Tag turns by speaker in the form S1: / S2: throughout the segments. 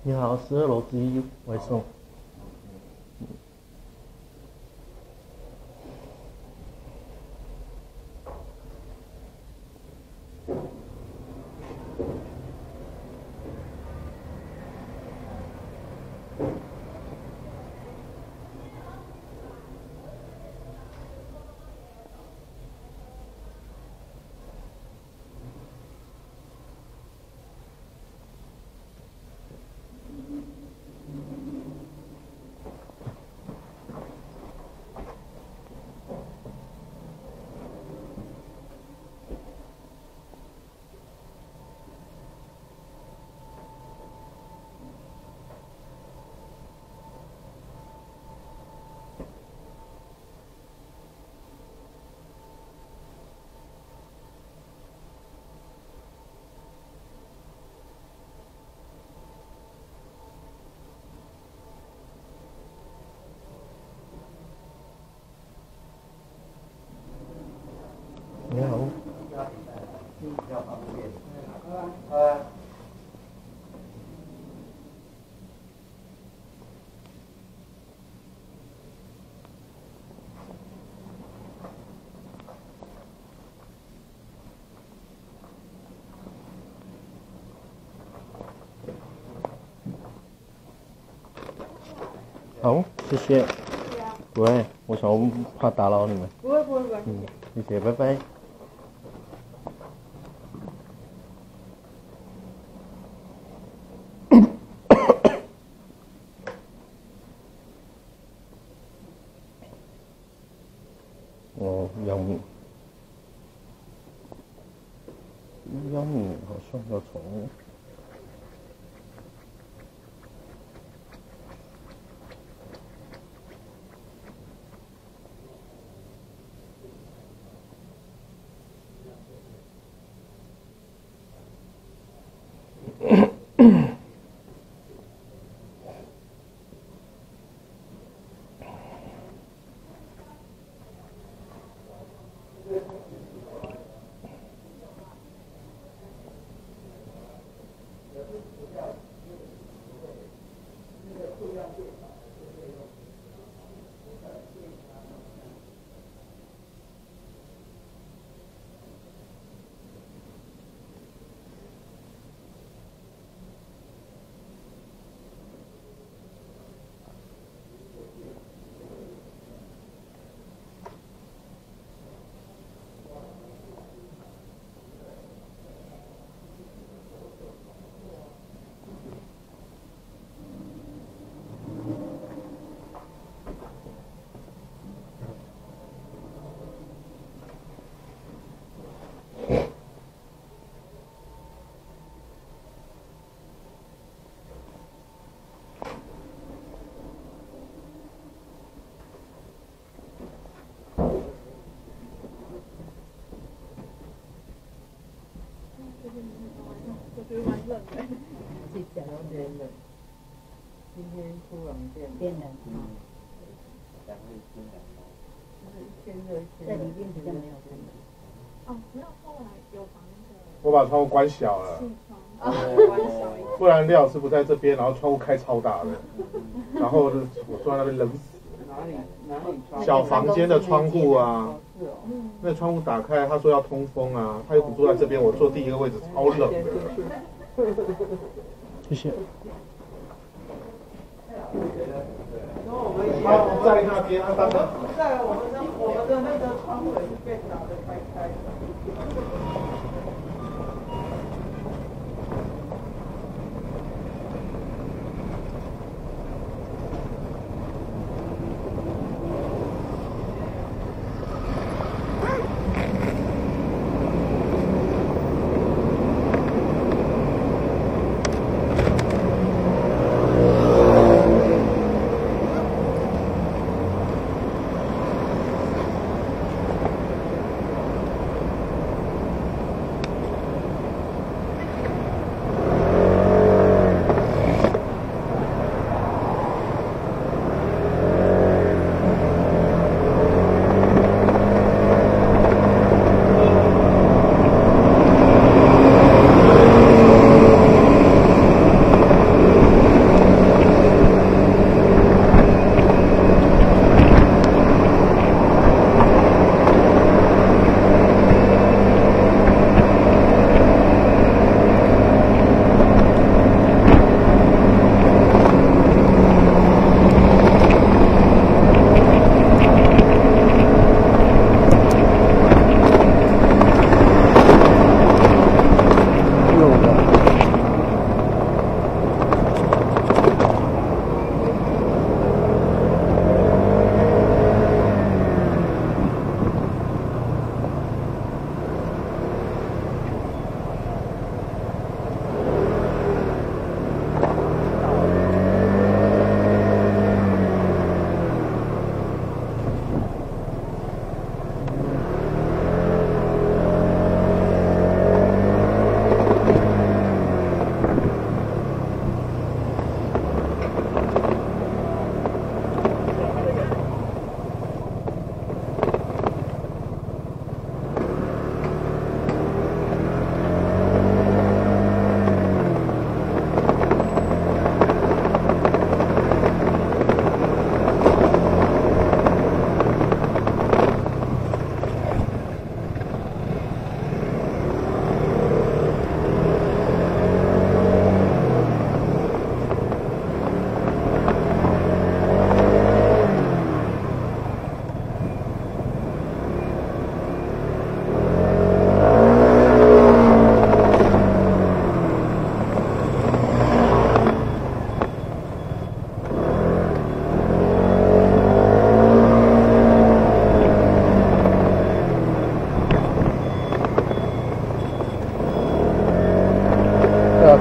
S1: 你好，12楼之一外送。你好。好，谢谢。不会，我想怕打扰你们。
S2: 不会，
S1: 谢谢，拜拜。哦，杨幂好像要从。
S2: 我觉得蛮冷的。
S3: 这假都变冷，今天突然变冷，
S4: 两会天凉吗？
S3: 就是一天热一天。在里面比较没有看到。
S2: 哦，没有，后来有把那个。
S5: 我把窗户关小了，
S2: 关小一点。
S5: 不然廖老师不在这边，然后窗户开超大的，然后我坐在那边冷死。
S4: 哪里？
S5: 小房间的窗户啊，那窗户打开，他说要通风啊，他又不坐在这边，我坐第一个位置，超冷的。
S1: 谢谢。
S5: 他不在那边，他当然
S4: 不在，我们的那个窗户也是被打得开的。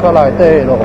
S1: 车内底咯。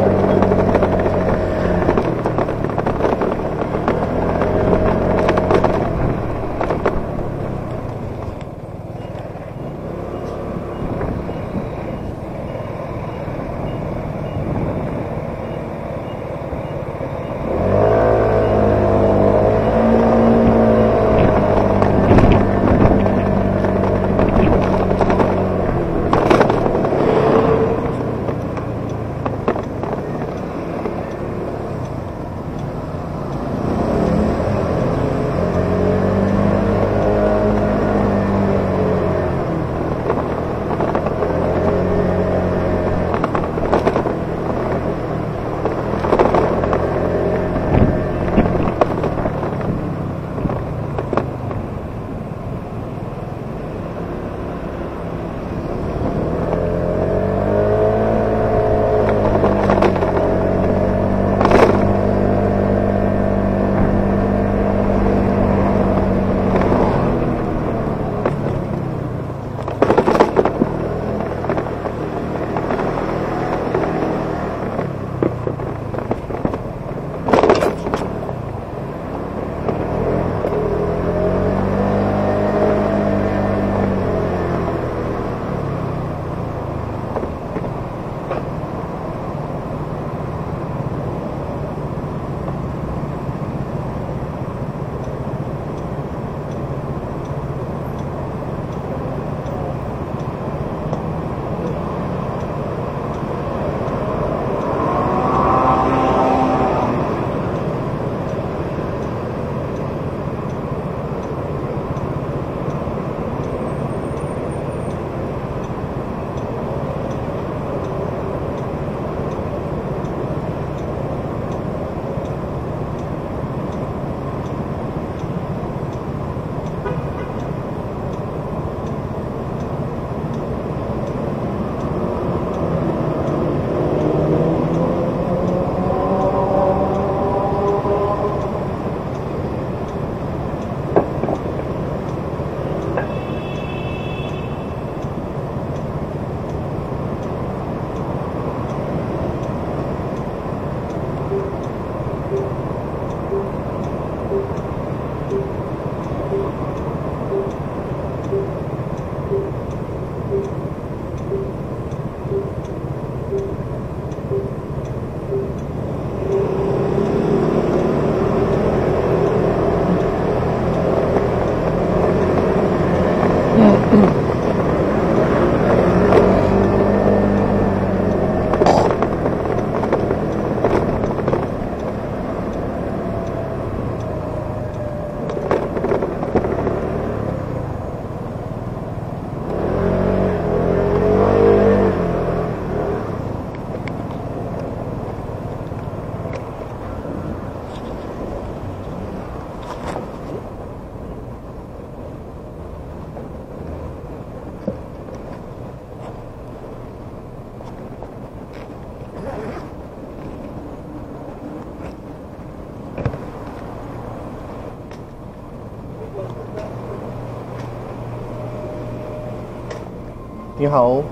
S1: 你好，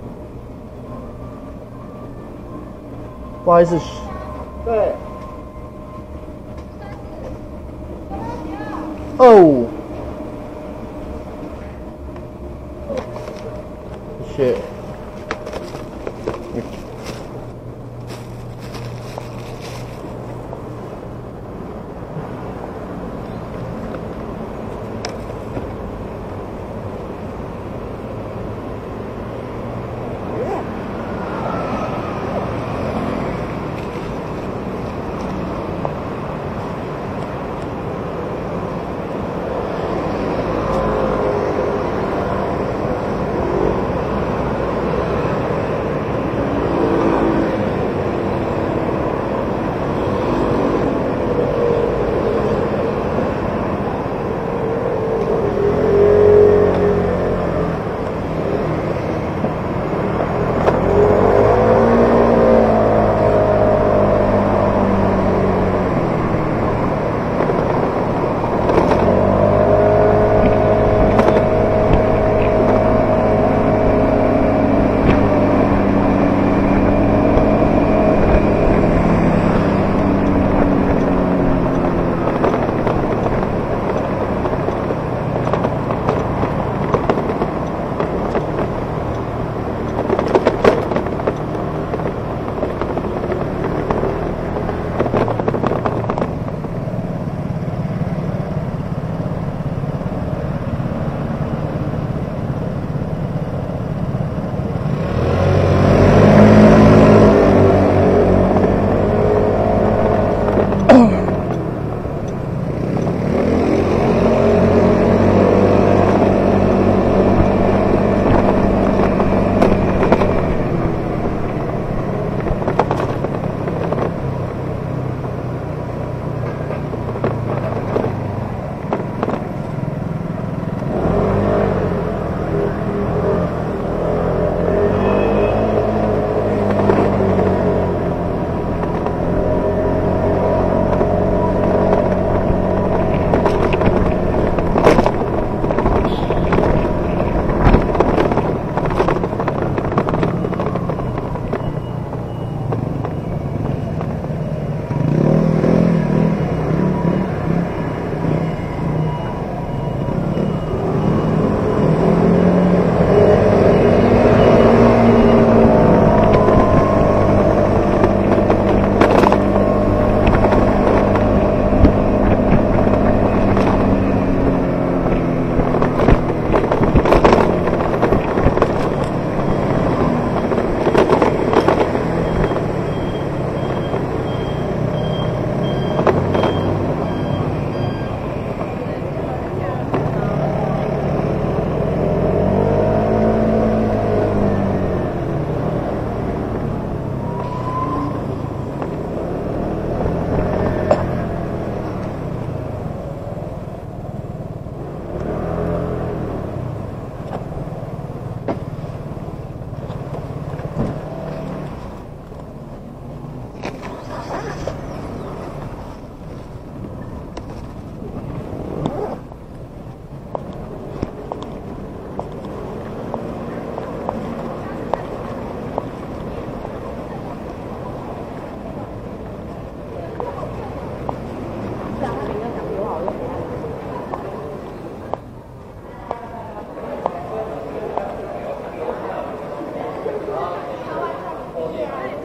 S1: 不好意思。
S3: 对。
S1: 哦，谢谢。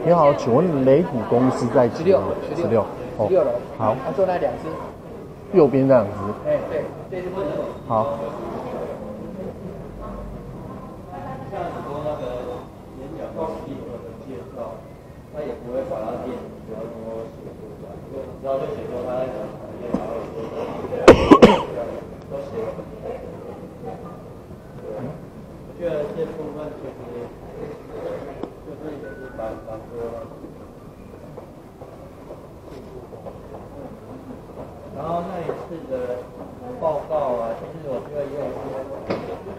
S1: 你好，请问雷虎公司在几楼？16。哦
S3: 16楼。
S1: 好。
S3: 坐那2只。
S1: 右边这样子。
S3: 哎，对，这只。
S1: 好。
S6: 像很多那个演讲到实例的介绍，他也不会把它变，比方说写出来，然后就写说他在讲产业，然后都写了很多。我觉得这部分其实就是也是蛮多。然后那一次的报告啊，其实我觉得也有一些。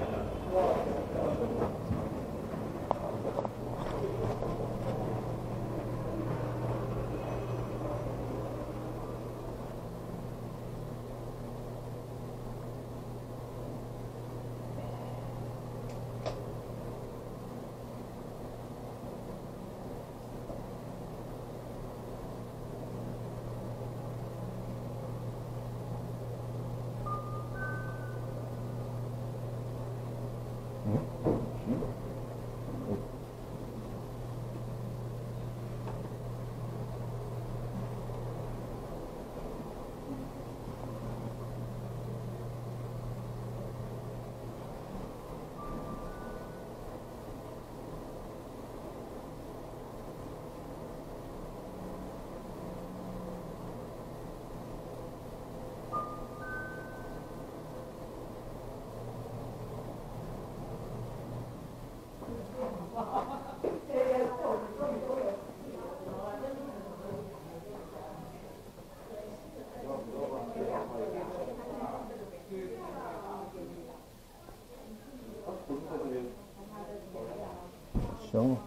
S1: 行。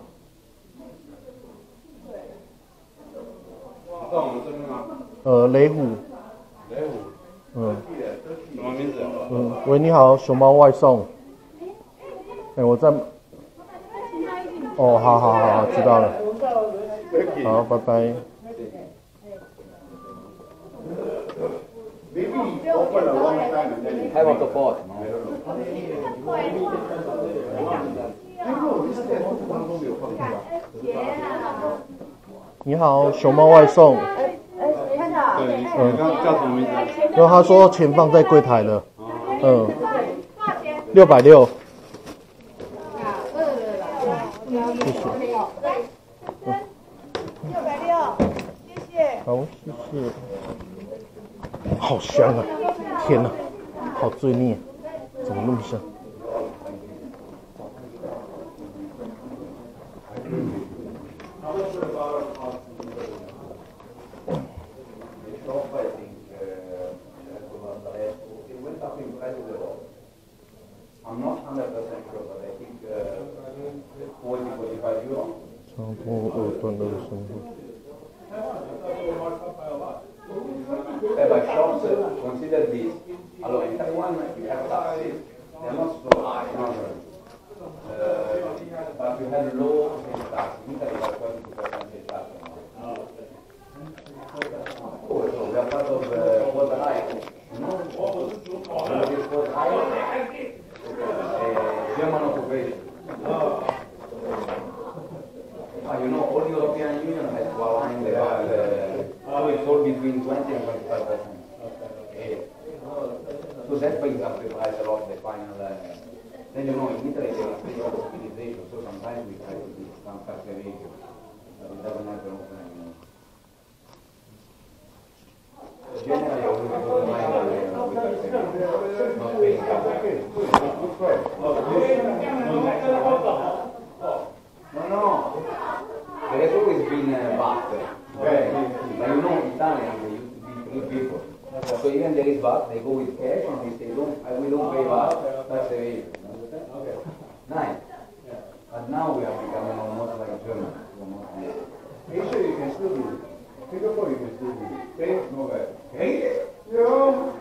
S5: 到我们这边吗？
S1: 雷虎。
S5: 雷虎。什么名字？
S1: 喂，你好，熊猫外送。我在。哦，好，知道了。好，拜拜。
S6: I want to port.
S1: 你好，熊猫外送。
S5: 对，你刚叫什么名字？
S1: 然后他说钱放在柜台了。660。谢谢。
S2: 660，谢谢。
S1: 好，谢谢。好香啊！天哪，好罪孽，怎么那么香？长通2段的生活。
S6: By shops, consider this. Allora, in Taiwan you have taxes, they are not so high, but you have low tax. In Italy, we are 22% tax. Oh, so we are part of Quota High. Quota High, German occupation. You know, all the European Union has to align so it's all between 20 and 25%. So that brings up the price a lot, the final. Then you know, in Italy there is still optimization, so sometimes we try to do some taxation, but it doesn't happen often anymore. Generally, I always put in mind with taxation, not paying taxes. No. There has always been VAT. Okay. But you know, Italians, they used to be 3 people. So even there is VAT, they go with cash and they say, we don't pay VAT, that's the way. Okay. Nice. But now we are becoming almost like Germans.
S5: Asia, you can still do it. Singapore, you can still do it. Spain, no VAT. Hey? You know?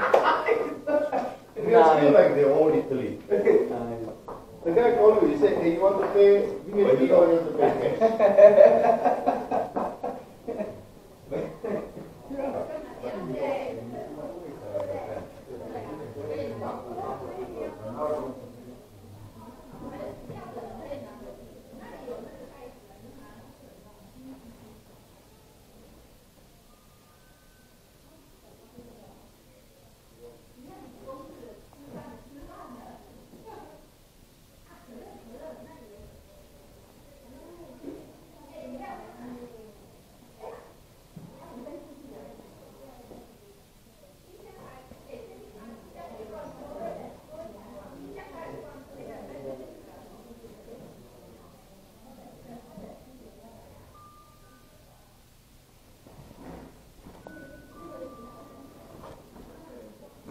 S5: We are still like the old Italy. The guy called you, he said, hey, you want to pay? Give me a fee or you want to pay cash?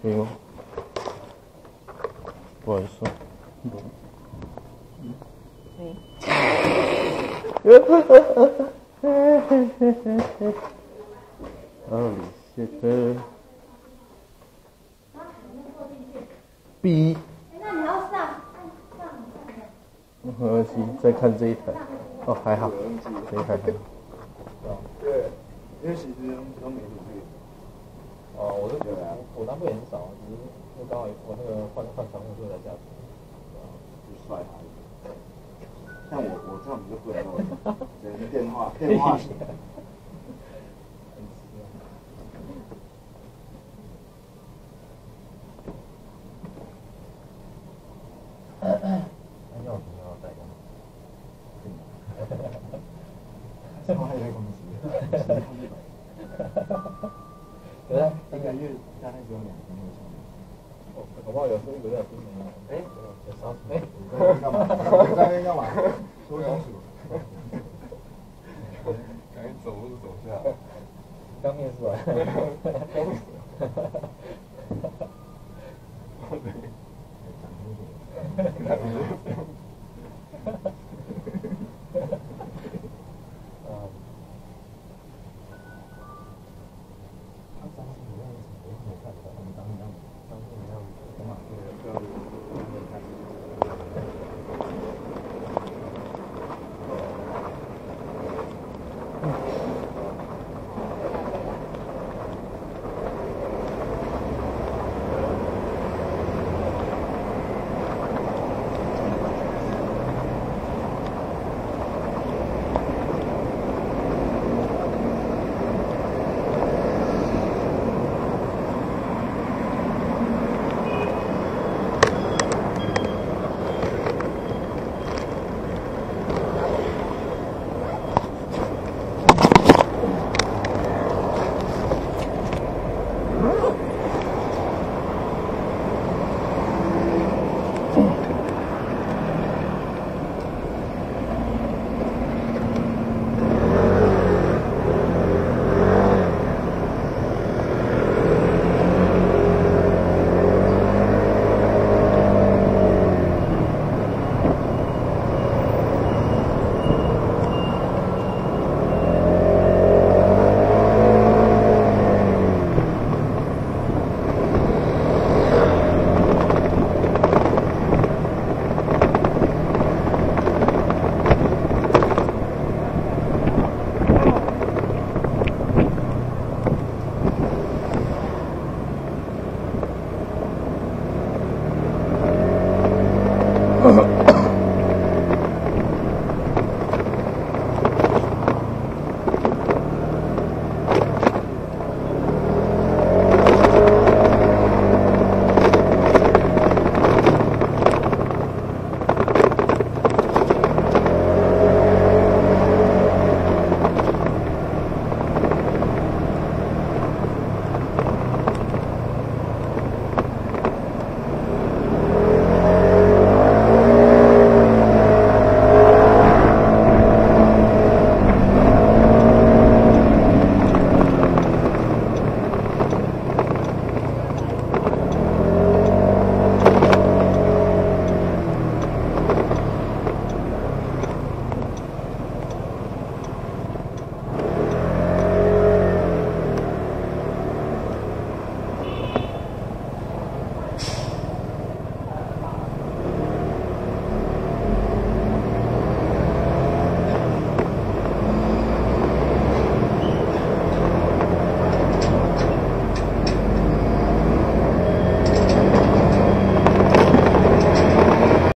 S1: 可以吗？不好意思。Holy shit！ B。
S2: 那你要上。
S1: 没关系，再看这一台。哦，还好，这一台还好。
S5: 对，因为其实都没出去。
S3: 哦，我是觉得我当初也很少，只是就刚好我那个换长裤就在家里，
S5: 就帅他。像我这样子就不能弄，只能电话型。
S3: 那要什么要带的？
S5: 超爱在公司，
S3: 对，
S5: 一个月大概只有2天会上班。
S3: 搞不好有时候1个月不能。哎，啥？哎，
S5: 你干嘛？你在那边干嘛？收松鼠。赶紧走路走下。
S3: 刚面试完。
S1: 呵呵